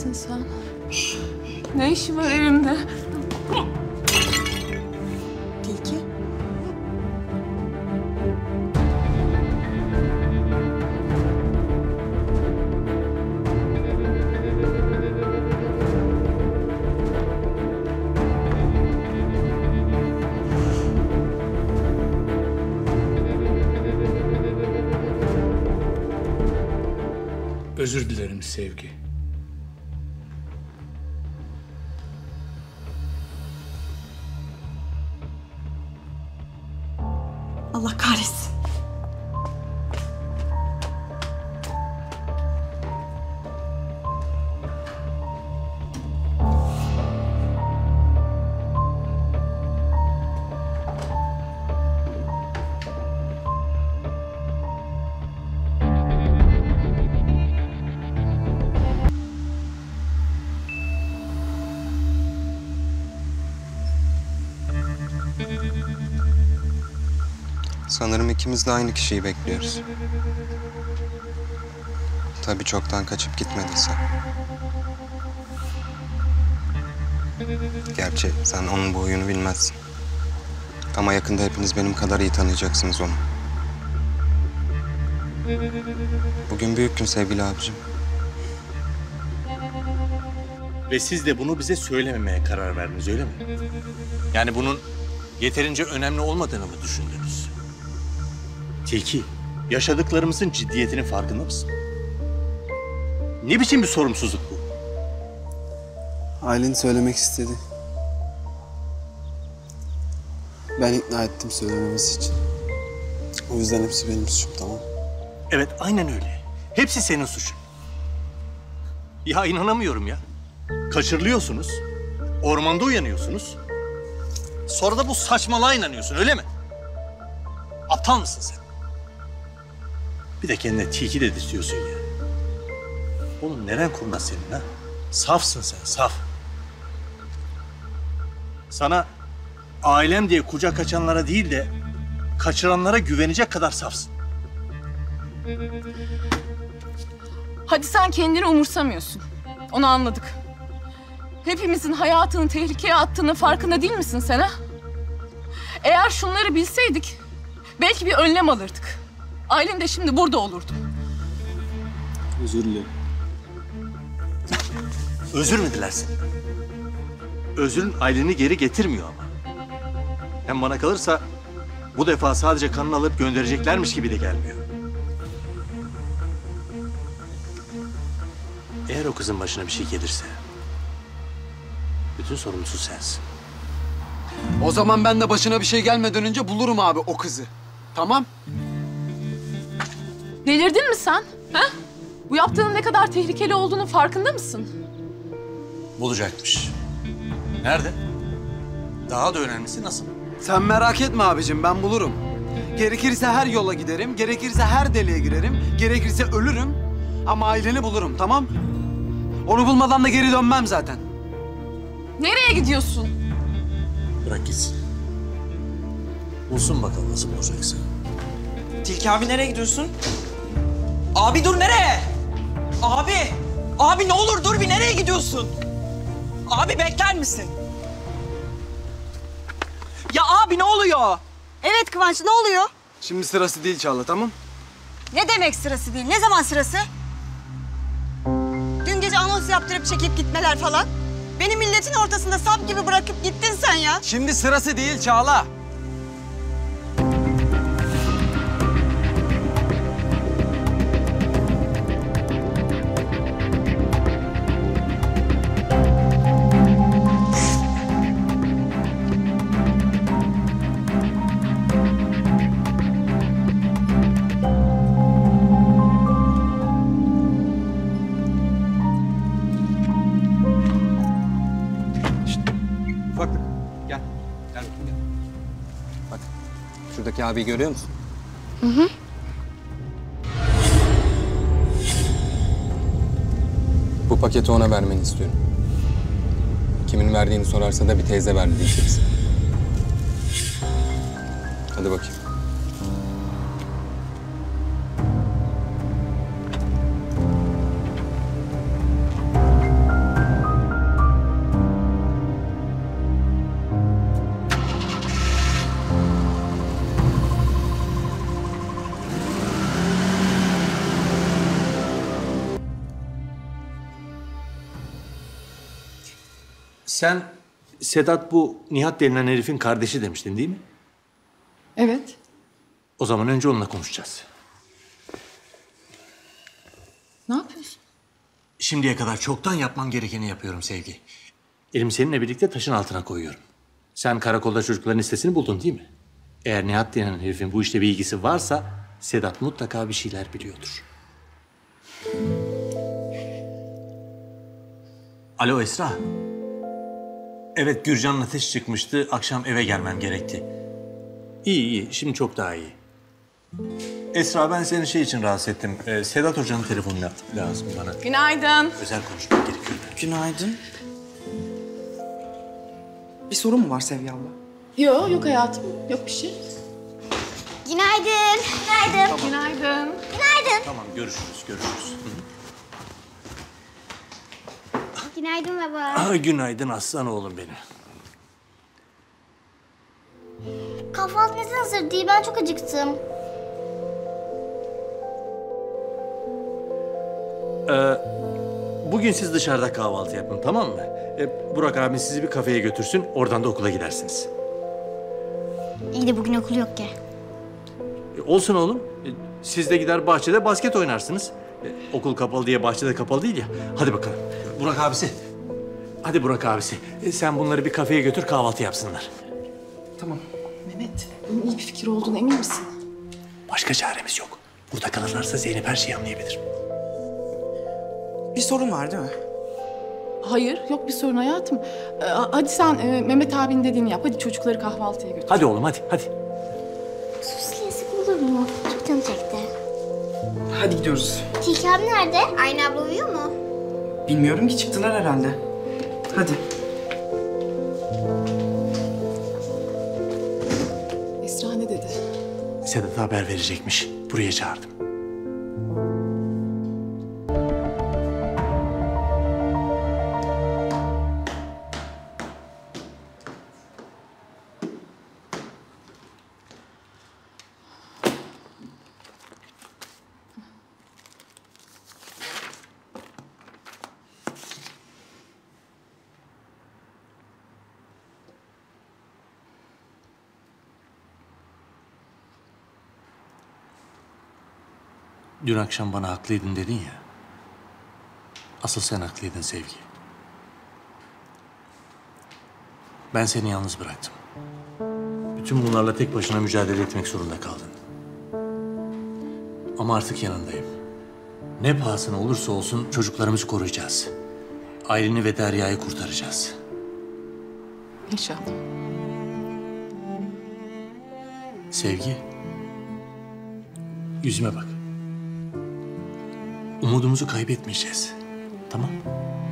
Neredesin sen? Ne işin var evimde? Tilki. Özür dilerim Sevgi. Allah kahretsin. Sanırım ikimiz de aynı kişiyi bekliyoruz. Tabii çoktan kaçıp gitmediyse. Gerçi sen onun bu huyunu bilmezsin. Ama yakında hepiniz benim kadar iyi tanıyacaksınız onu. Bugün büyük gün sevgili abicim. Ve siz de bunu bize söylememeye karar verdiniz, öyle mi? Yani bunun yeterince önemli olmadığını mı düşündünüz? Tilki, yaşadıklarımızın ciddiyetinin farkında mısın? Ne biçim bir sorumsuzluk bu? Aylin söylemek istedi. Ben ikna ettim söylememesi için. O yüzden hepsi benim suçum, tamam? Evet, aynen öyle. Hepsi senin suçun. Ya inanamıyorum ya. Kaçırılıyorsunuz, ormanda uyanıyorsunuz. Sonra da bu saçmalığa inanıyorsun, öyle mi? Aptal mısın sen? Bir de kendine tilki dedirtiyorsun ya. Oğlum neren kurnaz senin ha? Safsın sen, saf. Sana ailem diye kucak açanlara değil de kaçıranlara güvenecek kadar safsın. Hadi sen kendini umursamıyorsun. Onu anladık. Hepimizin hayatını tehlikeye attığının farkında değil misin sen ha? Eğer şunları bilseydik belki bir önlem alırdık. Aylin de şimdi burada olurdu. Özür dilerim. Özür mü dilersin? Özrün Aylin'i geri getirmiyor ama. Hem bana kalırsa bu defa sadece kanını alıp göndereceklermiş gibi de gelmiyor. Eğer o kızın başına bir şey gelirse bütün sorumlusu sensin. O zaman ben de başına bir şey gelmeden önce bulurum abi o kızı. Tamam? Delirdin mi sen? Ha? Bu yaptığının ne kadar tehlikeli olduğunun farkında mısın? Bulacakmış. Nerede? Daha da önemlisi nasıl? Sen merak etme abicim, ben bulurum. Gerekirse her yola giderim, gerekirse her deliğe girerim, gerekirse ölürüm. Ama aileni bulurum, tamam? Onu bulmadan da geri dönmem zaten. Nereye gidiyorsun? Bırak gitsin. Bulsun bakalım nasıl bulacaksın. Tilki abi nereye gidiyorsun? Abi dur, nereye? Abi! Abi ne olur dur bir, nereye gidiyorsun? Abi bekler misin? Ya abi ne oluyor? Evet Kıvanç, ne oluyor? Şimdi sırası değil Çağla, tamam? Ne demek sırası değil? Ne zaman sırası? Dün gece anons yaptırıp çekip gitmeler falan. Beni milletin ortasında sap gibi bırakıp gittin sen ya. Şimdi sırası değil Çağla. Ufaklık gel. Gel. Bak şuradaki abiyi görüyor musun? Bu paketi ona vermeni istiyorum. Kimin verdiğini sorarsa da bir teyze verdi diyeceksin. Hadi bakayım. Sen Sedat bu Nihat denilen herifin kardeşi demiştin değil mi? Evet. O zaman önce onunla konuşacağız. Ne yapıyorsun? Şimdiye kadar çoktan yapmam gerekeni yapıyorum Sevgi. Elimi seninle birlikte taşın altına koyuyorum. Sen karakolda çocukların listesini buldun değil mi? Eğer Nihat denen herifin bu işte bir ilgisi varsa Sedat mutlaka bir şeyler biliyordur. Alo Esra. Evet, Gürcan'ın ateş çıkmıştı. Akşam eve gelmem gerekti. İyi. Şimdi çok daha iyi. Esra, ben seni şey için rahatsız ettim. Sedat Hoca'nın telefonu lazım bana. Günaydın. Özel konuşmak gerekiyor. Günaydın. Bir sorun mu var Sevgi abla? Yok hayatım. Yok bir şey. Günaydın. Günaydın. Günaydın. Günaydın. Tamam, görüşürüz. Günaydın baba. Günaydın aslan oğlum benim. Kahvaltı neden hazır değil? Ben çok acıktım. Bugün siz dışarıda kahvaltı yapın, tamam mı? Burak abin sizi bir kafeye götürsün, oradan da okula gidersiniz. İyi de bugün okul yok ki. Olsun oğlum. Siz de gider bahçede basket oynarsınız. Okul kapalı diye bahçede kapalı değil ya. Hadi bakalım. Burak abisi. Hadi Burak abisi. Sen bunları bir kafeye götür, kahvaltı yapsınlar. Tamam. Mehmet, bunun iyi bir fikir olduğunu emin misin? Başka çaremiz yok. Burada kalırlarsa Zeynep her şeyi anlayabilir. Bir sorun var değil mi? Hayır, yok bir sorun hayatım. Hadi sen Mehmet abinin dediğini yap. Hadi çocukları kahvaltıya götür. Hadi oğlum, hadi. Susuz yesek olur mu? Çok canım çekti. Hadi gidiyoruz. Tilki abi nerede? Aynı abla uyuyor mu? Bilmiyorum ki, çıktılar herhalde. Hadi. Esra ne dedi? Sedat'a haber verecekmiş. Buraya çağırdım. Dün akşam bana haklıydın dedin ya. Asıl sen haklıydın Sevgi. Ben seni yalnız bıraktım. Bütün bunlarla tek başına mücadele etmek zorunda kaldın. Ama artık yanındayım. Ne pahasına olursa olsun çocuklarımızı koruyacağız. Aileni ve Derya'yı kurtaracağız. İnşallah. Sevgi, yüzüme bak. Umudumuzu kaybetmeyeceğiz. Tamam mı?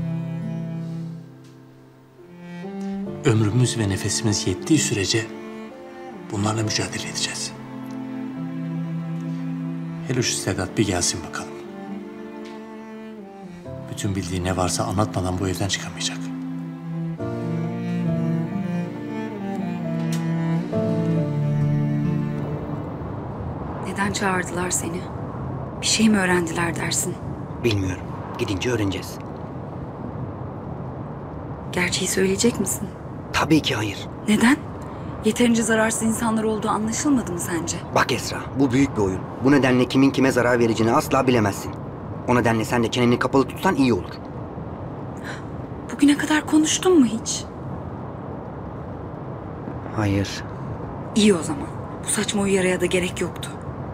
Ömrümüz ve nefesimiz yettiği sürece bunlarla mücadele edeceğiz. Hele şu Sedat bir gelsin bakalım. Bütün bildiği ne varsa anlatmadan bu evden çıkamayacak. Neden çağırdılar seni? Bir şey mi öğrendiler dersin? Bilmiyorum. Gidince öğreneceğiz. Gerçeği söyleyecek misin? Tabii ki hayır. Neden? Yeterince zararsız insanlar olduğu anlaşılmadı mı sence? Bak Esra, bu büyük bir oyun. Bu nedenle kimin kime zarar vereceğini asla bilemezsin. O nedenle sen de çeneni kapalı tutsan iyi olur. Bugüne kadar konuştun mu hiç? Hayır. İyi o zaman. Bu saçma uyarıya da gerek yoktu.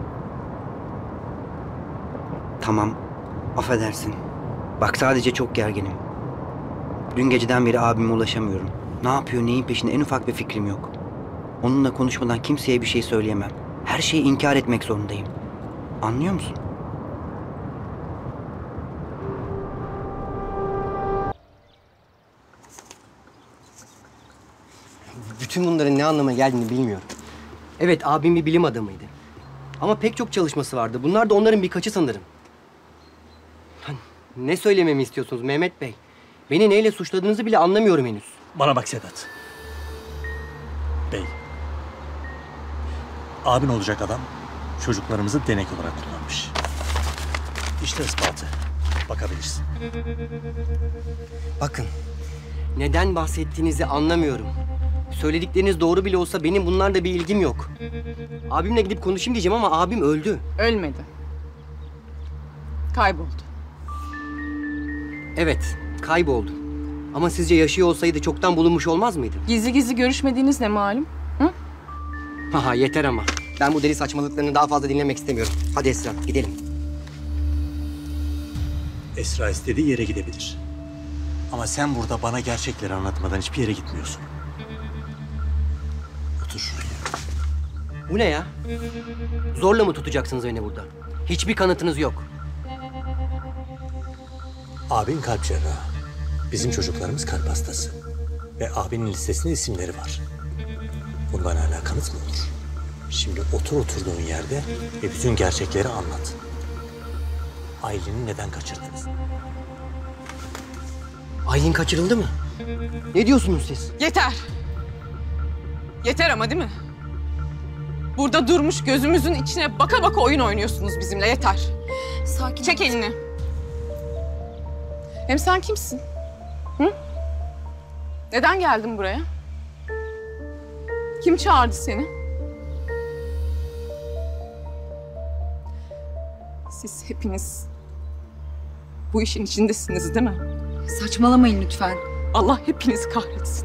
Tamam. Affedersin. Bak sadece çok gerginim. Dün geceden beri abime ulaşamıyorum. Ne yapıyor, neyin peşinde en ufak bir fikrim yok. Onunla konuşmadan kimseye bir şey söyleyemem. Her şeyi inkar etmek zorundayım. Anlıyor musun? Bütün bunların ne anlama geldiğini bilmiyorum. Evet, abim bir bilim adamıydı. Ama pek çok çalışması vardı. Bunlar da onların birkaçı sanırım. Ne söylememi istiyorsunuz Mehmet Bey? Beni neyle suçladığınızı bile anlamıyorum henüz. Bana bak Sedat. Bey. Abin olacak adam çocuklarımızı denek olarak kullanmış. İşte ispatı. bakabilirsin. Bakın, neden bahsettiğinizi anlamıyorum. Söyledikleriniz doğru bile olsa benim bunlarla bir ilgim yok. Abimle gidip konuşayım diyeceğim ama abim öldü. Ölmedi. Kayboldu. Evet, kayboldu. Ama sizce yaşıyor olsaydı çoktan bulunmuş olmaz mıydı? Gizli gizli görüşmediğiniz ne malum? Hı? Haha yeter ama. Ben bu deli saçmalıklarını daha fazla dinlemek istemiyorum. Hadi Esra, gidelim. Esra istediği yere gidebilir. Ama sen burada bana gerçekleri anlatmadan hiçbir yere gitmiyorsun. Otur şuraya. Bu ne ya? Zorla mı tutacaksınız beni burada? Hiçbir kanıtınız yok. Abin kalp cerrahı. Bizim çocuklarımız kalp hastası. Ve abinin listesinde isimleri var. Bundan hala kanıt mı olur? Şimdi otur oturduğun yerde ve bütün gerçekleri anlat. Aylin'i neden kaçırdınız? Aylin kaçırıldı mı? Ne diyorsunuz siz? Yeter. Yeter ama değil mi? Burada durmuş gözümüzün içine baka baka oyun oynuyorsunuz bizimle. Yeter. Sakin Çek ol. elini. Hem sen kimsin? Hı? Neden geldin buraya? Kim çağırdı seni? Siz hepiniz bu işin içindesiniz değil mi? Saçmalamayın lütfen. Allah hepinizi kahretsin.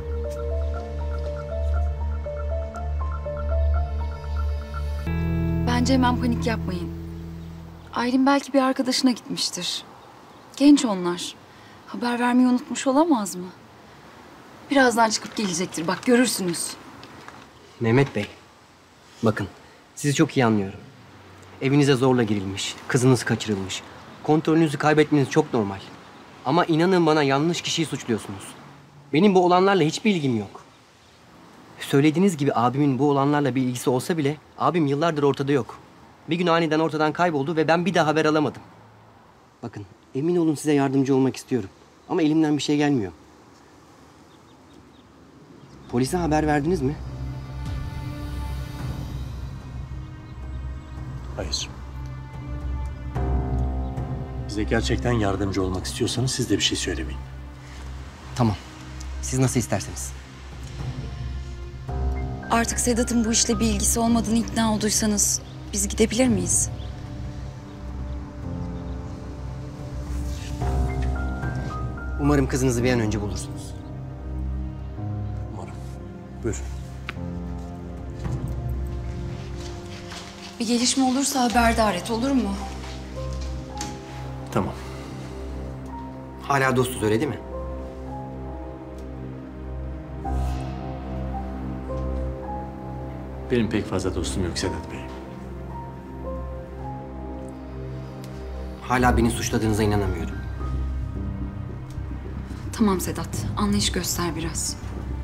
Bence hemen panik yapmayın. Aylin belki bir arkadaşına gitmiştir. Genç onlar. Haber vermeyi unutmuş olamaz mı? Birazdan çıkıp gelecektir. Bak görürsünüz. Mehmet Bey, bakın sizi çok iyi anlıyorum. Evinize zorla girilmiş, kızınız kaçırılmış. Kontrolünüzü kaybetmeniz çok normal. Ama inanın bana yanlış kişiyi suçluyorsunuz. Benim bu olanlarla hiçbir ilgim yok. Söylediğiniz gibi abimin bu olanlarla bir ilgisi olsa bile abim yıllardır ortada yok. Bir gün aniden ortadan kayboldu ve ben bir daha haber alamadım. Bakın emin olun size yardımcı olmak istiyorum. Ama elimden bir şey gelmiyor. Polise haber verdiniz mi? Hayır. Bize gerçekten yardımcı olmak istiyorsanız siz de bir şey söylemeyin. Tamam. Siz nasıl isterseniz. Artık Sedat'ın bu işle bir ilgisi olmadığını ikna olduysanız biz gidebilir miyiz? Umarım kızınızı bir an önce bulursunuz. Umarım. Buyurun. Bir gelişme olursa haberdar et, olur mu? Tamam. Hala dostuz öyle değil mi? Benim pek fazla dostum yok Sedat Bey. Hala beni suçladığınıza inanamıyorum. Tamam Sedat, anlayış göster biraz.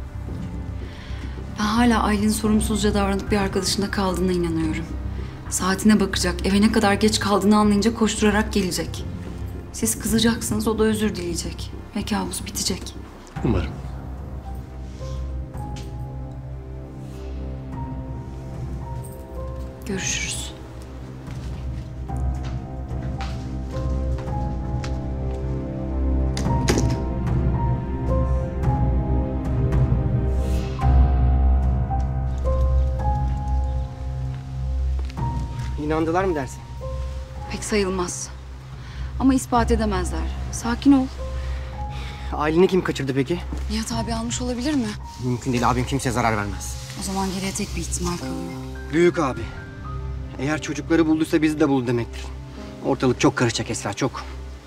Ben hala Aylin'in sorumsuzca davranıp bir arkadaşında kaldığına inanıyorum. Saatine bakacak, eve ne kadar geç kaldığını anlayınca koşturarak gelecek. Siz kızacaksınız, o da özür dileyecek. Ve kabus bitecek. Umarım. Görüşürüz. İnandılar mı dersin? Pek sayılmaz. Ama ispat edemezler. Sakin ol. Aylin'i kim kaçırdı peki? Nihat abi almış olabilir mi? Mümkün değil. Abim kimseye zarar vermez. O zaman geriye tek bir ihtimal kalıyor. Büyük abi. Eğer çocukları bulduysa bizi de buldu demektir. Ortalık çok karışacak Esra, çok.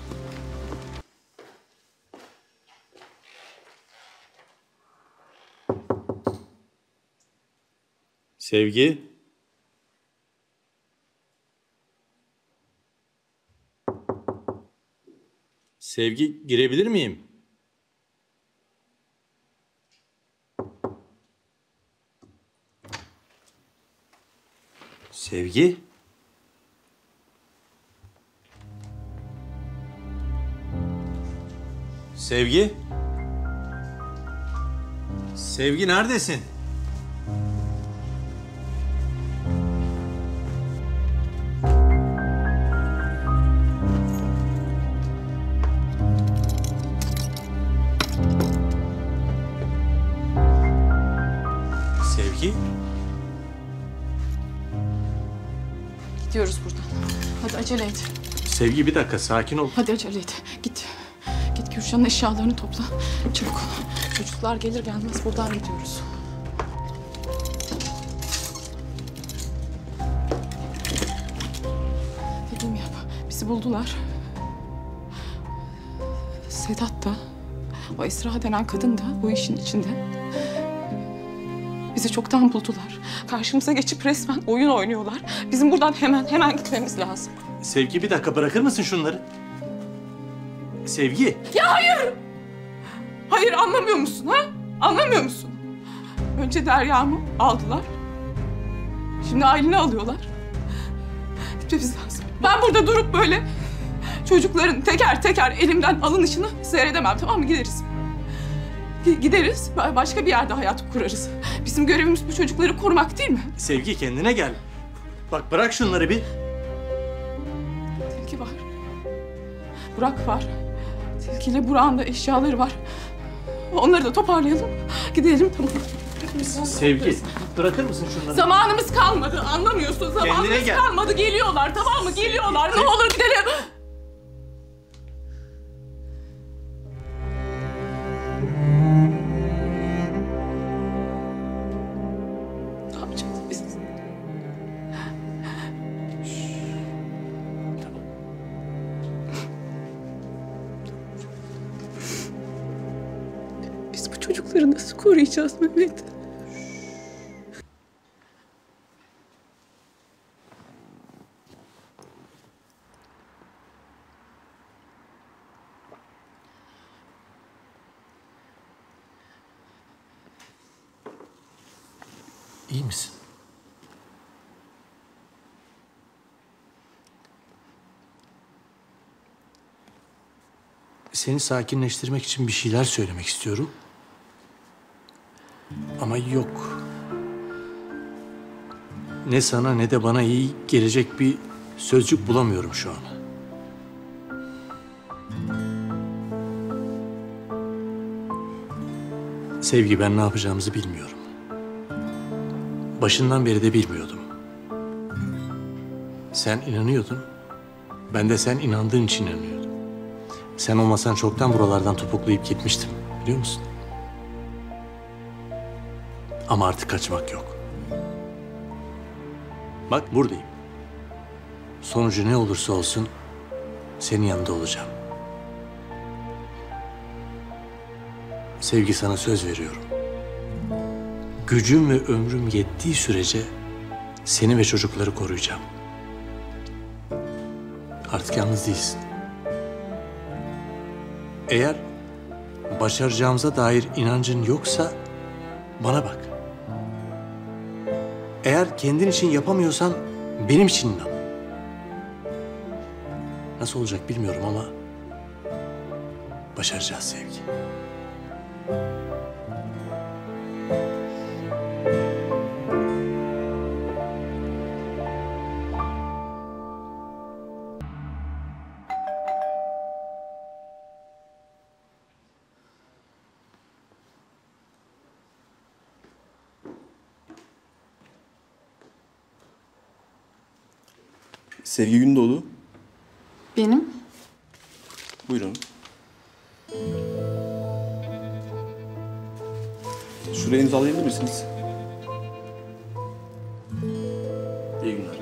Sevgi. Sevgi, girebilir miyim? Sevgi. Sevgi. Sevgi neredesin? Sevgi. Gidiyoruz buradan. Hadi acele et. Sevgi bir dakika sakin ol. Hadi acele et. Git. Git Kürşan'ın eşyalarını topla. Çabuk. Çocuklar gelir gelmez buradan gidiyoruz. Dediğimi yap. Bizi buldular. Sedat da, o Esra denen kadın da bu işin içinde. Bizi çoktan buldular. Karşımıza geçip resmen oyun oynuyorlar. Bizim buradan hemen gitmemiz lazım. Sevgi bir dakika bırakır mısın şunları? Sevgi. Ya hayır! Hayır anlamıyor musun ha? Anlamıyor musun? Önce Derya'mı aldılar. Şimdi Aylin'i alıyorlar. Gitmemiz lazım. Ben burada durup böyle çocukların teker teker elimden alınışını seyredemem, tamam mı? Gideriz. Gideriz, başka bir yerde hayat kurarız. Bizim görevimiz bu çocukları korumak değil mi? Sevgi kendine gel. Bak bırak şunları bir. Tilki var. Burak var. Tilki ile Burak'ın da eşyaları var. Onları da toparlayalım. Gidelim, tamam. Sevgi bırakır mısın şunları? Zamanımız kalmadı, anlamıyorsun. Zamanımız kalmadı, geliyorlar, tamam mı? Geliyorlar, ne olur gidelim. Ne yapacağız biz? Biz bu çocukları nasıl koruyacağız Mehmet? İyi misin? Seni sakinleştirmek için bir şeyler söylemek istiyorum. Ama yok. Ne sana ne de bana iyi gelecek bir sözcük bulamıyorum şu an. Sevgi, ben ne yapacağımızı bilmiyorum. Başından beri de bilmiyordum. Sen inanıyordun. Ben de sen inandığın için inanıyordum. Sen olmasan çoktan buralardan topuklayıp gitmiştim. Biliyor musun? Ama artık kaçmak yok. Bak buradayım. Sonucu ne olursa olsun senin yanında olacağım. Sevgi, sana söz veriyorum. Gücüm ve ömrüm yettiği sürece seni ve çocukları koruyacağım. Artık yalnız değilsin. Eğer başaracağımıza dair inancın yoksa bana bak. Eğer kendin için yapamıyorsan benim için inan. Nasıl olacak bilmiyorum ama başaracağız Sevgi. Sevgi Gündoğdu. Benim? Buyurun. Şuraya imzalayabilir misiniz? İyi günler.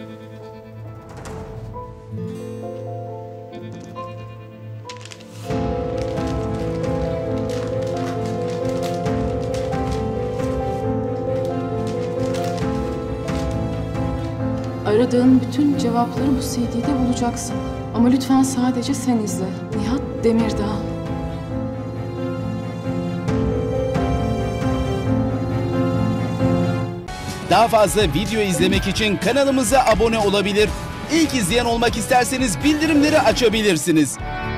Aradığın bütün cevapları bu CD'de bulacaksın. Ama lütfen sadece sen izle. Nihat Demirdağ. Daha fazla video izlemek için kanalımıza abone olabilir. İlk izleyen olmak isterseniz bildirimleri açabilirsiniz.